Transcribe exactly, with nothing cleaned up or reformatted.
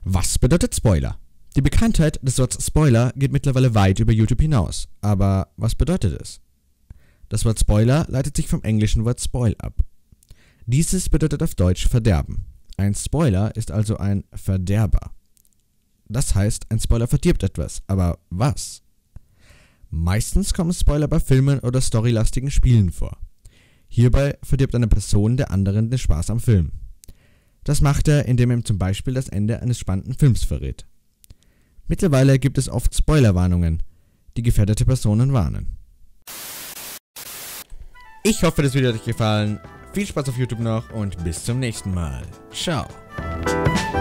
Was bedeutet Spoiler? Die Bekanntheit des Wortes Spoiler geht mittlerweile weit über YouTube hinaus. Aber was bedeutet es? Das Wort Spoiler leitet sich vom englischen Wort Spoil ab. Dieses bedeutet auf Deutsch Verderben. Ein Spoiler ist also ein Verderber. Das heißt, ein Spoiler verdirbt etwas. Aber was? Meistens kommen Spoiler bei Filmen oder storylastigen Spielen vor. Hierbei verdirbt eine Person der anderen den Spaß am Film. Das macht er, indem er ihm zum Beispiel das Ende eines spannenden Films verrät. Mittlerweile gibt es oft Spoilerwarnungen, die gefährdete Personen warnen. Ich hoffe, das Video hat euch gefallen. Viel Spaß auf YouTube noch und bis zum nächsten Mal. Ciao.